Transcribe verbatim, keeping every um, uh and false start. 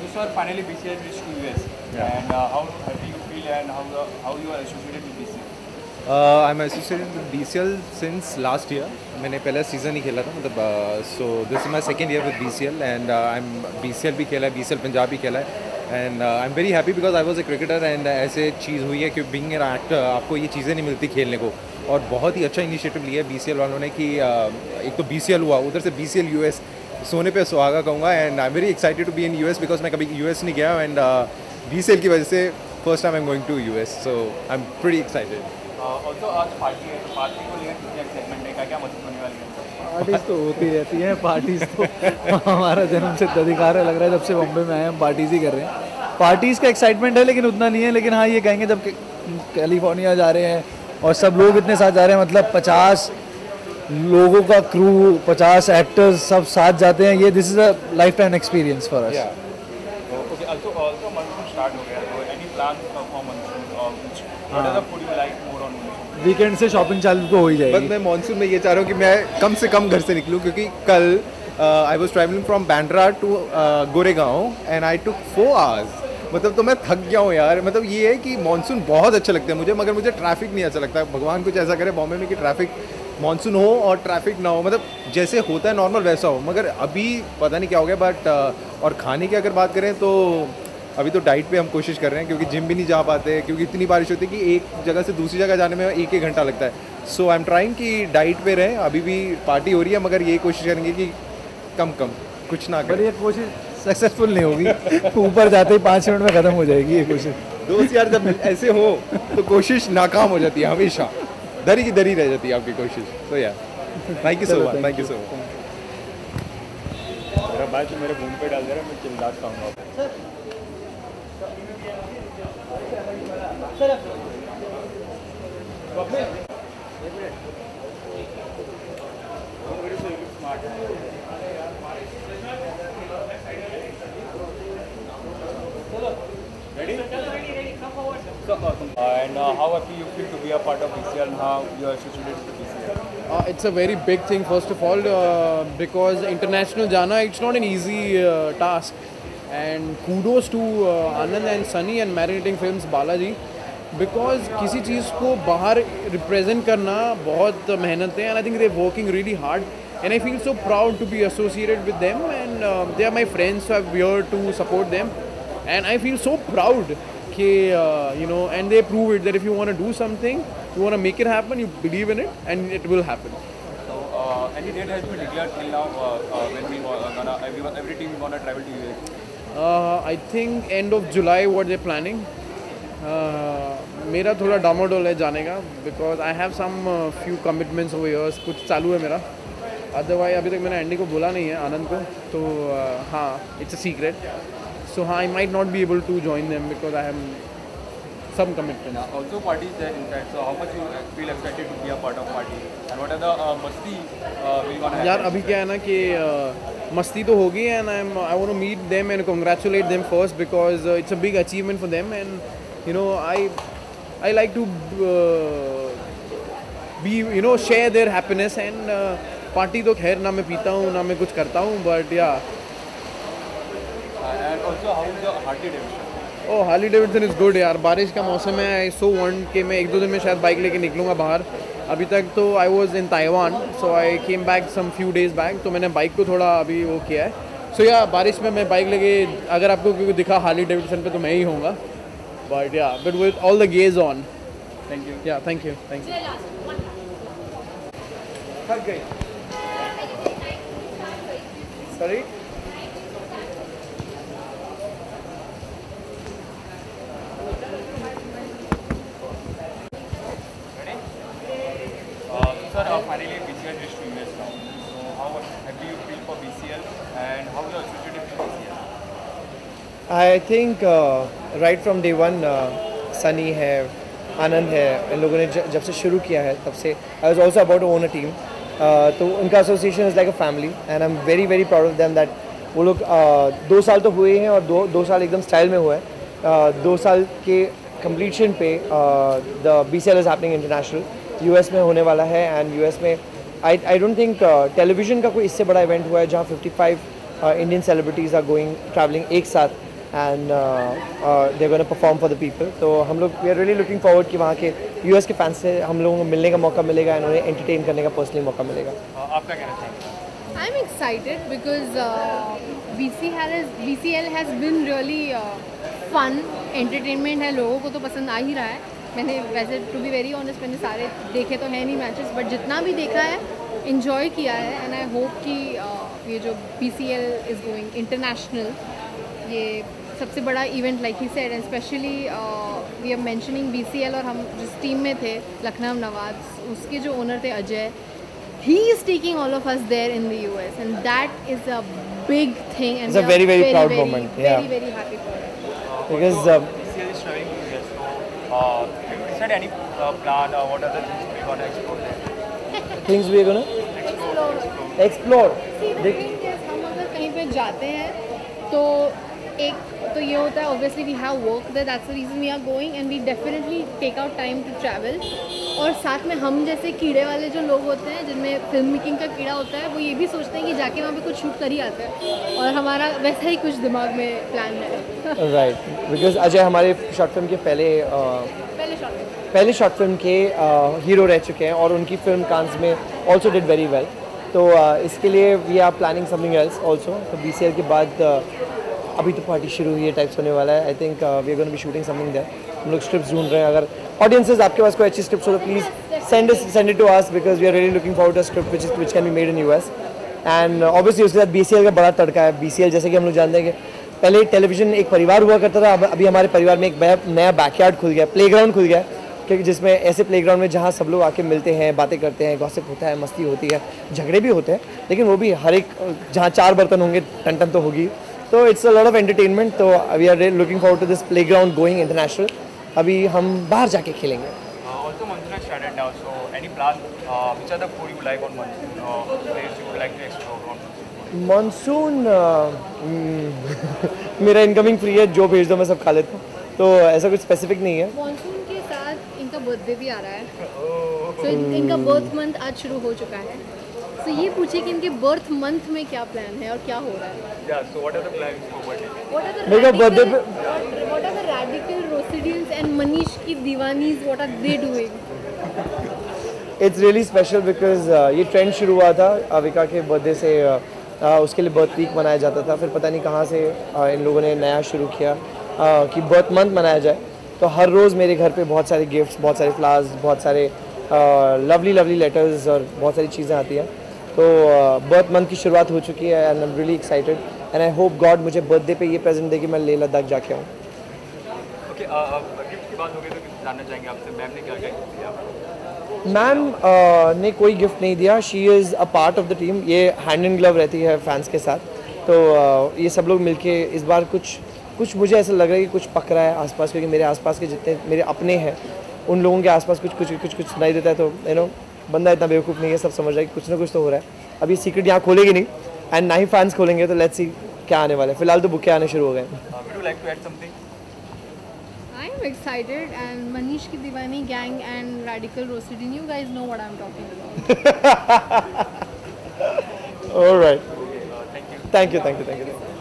Also, sir, finally B C L reached to U S. Yeah. And uh, how happy you feel and how the, how you are associated with B C L? I am associated with B C L since last year. मैंने पहला season ही खेला था, मतलब so this is my second year with B C L and I am B C L भी खेला है, B C L Punjab भी खेला है and I am very happy because I was a cricketer and ऐसे चीज़ हुई है कि बीइंग एन एक्टर आपको ये चीज़ें नहीं मिलती खेलने को, और बहुत ही अच्छा इनिशिएटिव लिया है बी सी एल वालों ने कि uh, एक तो बी सी एल हुआ, उधर से B C L U S, सोने पे सुहागा कहूँगा and I am very excited to be in U S because मैं कभी यू एस नहीं गया एंड बी सी एल की वजह से first time I am going to U S, so I am pretty excited. Also आज party है, तो पार्टी को लेकर कितनी एक्साइटमेंट है, क्या क्या मदद होने वाली है? पार्टीज तो होती रहती हैं, पार्टीज तो हमारा जन्म से अधिकार है, लग रहा है जब से बम्बे में आए हम पार्टीज ही कर रहे हैं. पार्टीज़ का एक्साइटमेंट है लेकिन उतना नहीं है, लेकिन हाँ ये कहेंगे जब कैलिफोर्निया जा रहे हैं और सब लोग इतने साथ जा रहे हैं, मतलब पचास लोगों का क्रू, पचास एक्टर्स सब साथ जाते हैं, ये this is a lifetime experience for us. Okay, also also monsoon start हो गया, तो एनी प्लान फॉर मानसून और कुछ what are the food you like more on monsoon? Weekend से शॉपिंग चालू तो हो ही जाएगी. बस मैं मानसून में ये चाह रहा हूँ कि मैं कम से कम घर से निकलूँ, क्योंकि कल I was travelling from Bandra to Goregaon and I took four hours, मतलब तो मैं थक गया हूँ यार. मतलब ये है कि मानसून बहुत अच्छा लगता है मुझे, मगर मुझे ट्रैफिक नहीं अच्छा लगता. भगवान कुछ ऐसा करे बॉम्बे में कि ट्रैफिक मानसून हो और ट्रैफिक ना हो, मतलब जैसे होता है नॉर्मल वैसा हो, मगर अभी पता नहीं क्या हो गया. बट और खाने की अगर बात करें तो अभी तो डाइट पे हम कोशिश कर रहे हैं, क्योंकि जिम भी नहीं जा पाते, क्योंकि इतनी बारिश होती है कि एक जगह से दूसरी जगह जाने में एक एक घंटा लगता है. सो आई एम ट्राइंग कि डाइट पे रहें. अभी भी पार्टी हो रही है, मगर ये कोशिश करेंगे कि कम कम कुछ ना पर करें. ये कोशिश सक्सेसफुल नहीं होगी, ऊपर जाते ही पाँच मिनट में ख़त्म हो जाएगी ये कोशिश. दोस्त यार जब ऐसे हो तो कोशिश नाकाम हो जाती है हमेशा, दरी की दरी रह जाती है आपकी कोशिश. तो यार thank you so much, thank you so much. मेरा भाई तो मेरे मुंह पे डाल दे रहा है, मैं चिल्लात खाऊंगा. Ready? So, uh, and uh, how happy you feel to be a part of B C L and how you are associated with B C L? Uh, it's a very big thing, first of all, uh, because international jana, it's not an easy uh, task. And kudos to uh, Anand and Sunny and Marinating Films Balaji, because किसी चीज़ को बाहर represent करना बहुत मेहनत है, and I think they're working really hard. And I feel so proud to be associated with them, and uh, they are my friends, so I'm here to support them. And I feel so proud. कि, uh, you know, and they prove it that if you want to do something, you want to make it happen, you believe in it, and it will happen. So, uh, any date has been declared till now uh, uh, when we uh, gonna every, every team gonna travel to U S? Uh, I think end of July what they're planning. Uh, मेरा थोड़ा डामाडोल है जाने का, because I have some uh, few commitments over here, कुछ चालू है मेरा. Otherwise अभी तक मैंने एंडी को बोला नहीं है, आनंद को, तो uh, हाँ, it's a secret. So I might not be able to join them because I have some commitments. Yeah, also parties there inside. So how much you feel excited to be a part of party? And what are the uh, masti uh, we gonna have? यार अभी क्या है ना कि uh, मस्ती तो होगी, and I'm I want to meet them and congratulate them first, because uh, it's a big achievement for them, and you know I I like to uh, be you know share their happiness, and uh, party तो खैर ना मैं पीता हूँ ना मैं कुछ करता हूँ, but yeah. And also how is the Harley Davidson? Oh, Harley Davidson is good यार. बारिश का मौसम है. I so want कि मैं एक दो दिन में शायद बाइक लेके निकलूँगा बाहर. अभी तक तो I was in Taiwan, so I came back some few days back. तो मैंने बाइक को थोड़ा अभी वो किया है. So yeah, बारिश में मैं बाइक लेके, अगर आपको क्योंकि दिखा Harley Davidson पे तो मैं ही होऊंगा. But yeah, but with all the gears on. Thank you. Yeah, thank you, thank you. थक गई. Sorry. Sir, uh, finally B C L reached to U S now. So how happy you feel for B C L and how you are associated with B C L? I think uh, right from day one, uh, Sunny है, आनंद है, इन लोगों ने ज- जब से शुरू किया है तब से I was also about to own a team. Uh, तो उनका association is like a family, and I'm very very proud of them that वो लोग uh, दो साल तो हुए हैं और दो दो साल एकदम स्टाइल में हुआ है. uh, दो साल के completion पे the B C L is happening international. U S में होने वाला है, and U S में I I don't think uh, television का कोई इससे बड़ा event हुआ है जहाँ fifty-five uh, Indian celebrities are going traveling एक साथ and they gonna perform for the people. तो हम लोग we are really looking forward कि वहाँ के यूएस के फैंस से हम लोगों को मिलने का मौका मिलेगा एंड उन्हें एंटरटेन करने का पर्सनली मौका मिलेगा. Uh, आपका कहना चाहिए? I'm excited because uh, B C L has B C L has been really uh, fun. Entertainment है, लोगों को तो पसंद आ ही रहा है. मैंने वैसे टू बी वेरी ऑनेस्ट मैंने सारे देखे तो हैं नहीं मैचेस, बट जितना भी देखा है इन्जॉय किया है. एंड आई होप कि uh, ये जो B C L is going international, ये सबसे बड़ा event like he said, and specially we are mentioning B C L. और हम जिस टीम में थे लखनऊ नवाज, उसके जो ओनर थे Ajay, he is taking all of us there in the U S, and that is a big thing, and It's a we are very, very proud very, moment, very, yeah. very happy for it. Because Also, uh, B C L is traveling to U S, so uh, have you decided any uh, plan or what other things we're gonna explore there? things we are gonna Explore. explore. See, the thing is, हम अगर कहीं पे जाते हैं तो एक तो ये होता है obviously we have work there, that's the reason we are going, and we definitely take out time to travel. और साथ में हम जैसे कीड़े वाले जो लोग होते हैं जिनमें फिल्म मेकिंग का कीड़ा होता है, वो ये भी सोचते हैं कि जाके वहाँ पे कुछ शूट कर ही आते हैं, और हमारा वैसा ही कुछ दिमाग में प्लान है. राइट, बिकॉज अजय हमारे शॉर्ट फिल्म के पहले uh, पहले शॉट में पहले शॉर्ट फिल्म के हीरो रह चुके हैं और उनकी फिल्म कांस में ऑल्सो डिड वेरी वेल. तो uh, इसके लिए we are planning something else also. तो बी सी एल के बाद uh, अभी तो पार्टी शुरू हुई है टाइप्स होने वाला है. I think we are gonna be shooting something there. हम लोग स्क्रिप्ट ढूंढ रहे हैं. अगर ऑडियंसेस आपके पास कोई अच्छी स्क्रिप्ट हो तो please send send it to us, because we are really looking forward to script which which can be made in US. And obviously उसके साथ बी सी एल का बड़ा तड़का है. बी सी एल जैसे कि हम लोग जानते हैं कि पहले टेलीविजन एक परिवार हुआ करता था, अब अभी हमारे परिवार में एक नया बैकयार्ड खुल गया, प्लेग्राउंड खुल गया, क्योंकि जिसमें ऐसे प्लेग्राउंड में जहाँ सब लोग आके मिलते हैं, बातें करते हैं, गॉसिप होता है, मस्ती होती है, झगड़े भी होते हैं, लेकिन वो भी हर एक जहाँ चार बर्तन होंगे टन टन तो होगी. तो it's a lot of entertainment. तो we are looking forward to this playground going international. अभी हम बाहर जाके खेलेंगे. Uh, also, monsoon has started now, so any plan? Uh, which other food you like on monsoon? Uh, place you would like to explore on monsoon? Monsoon मेरा incoming free है, जो भेज दो मैं सब खा लेता हूँ. तो ऐसा कुछ स्पेसिफिक नहीं है. मानसून के साथ इनका बर्थडे भी आ रहा है, तो so, इनका बर्थ मंथ आज शुरू हो चुका है. तो so, ये पूछे कि इनके बर्थ मंथ में क्या प्लान है और क्या हो रहा है. Yeah. So what are the plans for birthday? What are the मेरे को birthday radical, what, what are the radical Rosidians and Manish की दीवानीज, what are they doing? It's really special because ये ट्रेंड शुरू हुआ था अविका के बर्थडे से. uh, uh, उसके लिए बर्थ वीक मनाया जाता था. फिर पता नहीं कहाँ से uh, इन लोगों ने नया शुरू किया uh, कि बर्थ मंथ मनाया जाए. तो हर रोज़ मेरे घर पे बहुत सारे गिफ्ट्स, बहुत सारे फ्लावर्स, बहुत सारे लवली लवली लेटर्स और बहुत सारी चीज़ें आती हैं. तो बर्थ मंथ की शुरुआत हो चुकी है and I am really excited and I hope God मुझे बर्थडे पे ये प्रेजेंट दे कि मैं लेह लद्दाख जाके आऊँ. Okay. Uh, गिफ्ट की बात हो गई तो जानना चाहेंगे आपसे, मैम ने क्या क्या गिफ्ट दिया आपको? मैम uh, ने कोई गिफ्ट नहीं दिया. She is a part of the team. ये हैंड इन ग्लव रहती है फैंस के साथ. तो uh, ये सब लोग मिलके इस बार कुछ कुछ मुझे ऐसा लग रहा है कि कुछ पक रहा है आसपास, क्योंकि मेरे आसपास के जितने मेरे अपने हैं उन लोगों के आसपास कुछ कुछ कुछ कुछ सुनाई देता है. तो यू नो बंदा इतना बेवकूफ़ नहीं है, सब समझ रहा है कि कुछ ना कुछ तो हो रहा है. अब ये सीक्रेट यहाँ खोलेगी नहीं एंड ना ही फैंस खोलेंगे. तो लेट्स सी क्या आने वाला है. फिलहाल तो बुके आने शुरू हो गए. Uh, would you like to add something? I am excited, and Manish की दीवानी gang and radical Rosidian, you guys know what I'm talking about. All right. Uh, thank you. Thank you, thank you, thank you.